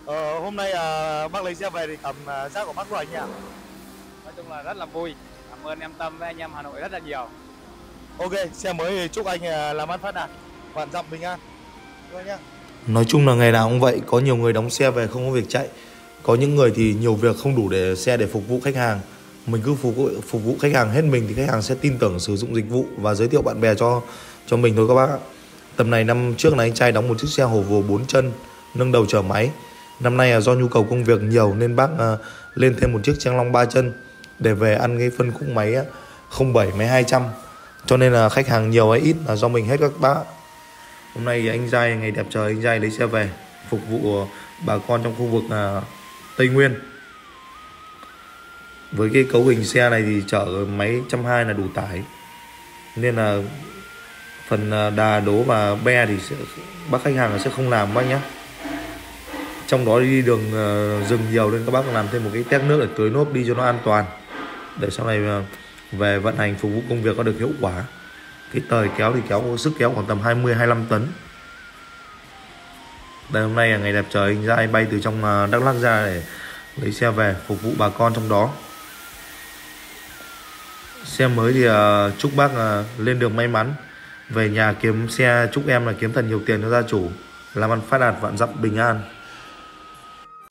Hôm nay bác lấy xe về thì cảm giác của bác của anh ạ. Nói chung là rất là vui. Cảm ơn em Tâm với anh em Hà Nội rất là nhiều. Ok, xe mới thì chúc anh làm ăn phát đạt, vạn dặm bình an. Thôi nhá. Nói chung là ngày nào cũng vậy, có nhiều người đóng xe về không có việc chạy. Có những người thì nhiều việc không đủ để xe để phục vụ khách hàng. Mình cứ phục vụ khách hàng hết mình thì khách hàng sẽ tin tưởng sử dụng dịch vụ và giới thiệu bạn bè cho mình thôi các bác ạ. Tầm này năm trước này anh trai đóng một chiếc xe Volvo 4 chân nâng đầu chở máy. Năm nay do nhu cầu công việc nhiều nên bác lên thêm một chiếc Trang Long 3 chân để về ăn cái phân khúc máy 07 máy 200. Cho nên là khách hàng nhiều hay ít là do mình hết các bác. Hôm nay thì anh Giai ngày đẹp trời anh Giai lấy xe về phục vụ bà con trong khu vực Tây Nguyên. Với cái cấu hình xe này thì chở máy 120 là đủ tải. Nên là phần đà đố và be thì bác khách hàng sẽ không làm bác nhé. Trong đó đi đường rừng nhiều nên các bác làm thêm một cái tét nước để tưới nốt đi cho nó an toàn. Để sau này về vận hành phục vụ công việc có được hiệu quả. Cái tời kéo thì kéo sức kéo khoảng tầm 20-25 tấn. Đây hôm nay là ngày đẹp trời anh Giai bay từ trong Đắk Lắk ra để lấy xe về phục vụ bà con trong đó. Xe mới thì chúc bác lên đường may mắn, về nhà kiếm xe, chúc em là kiếm thật nhiều tiền cho gia chủ, làm ăn phát đạt vạn dặm bình an.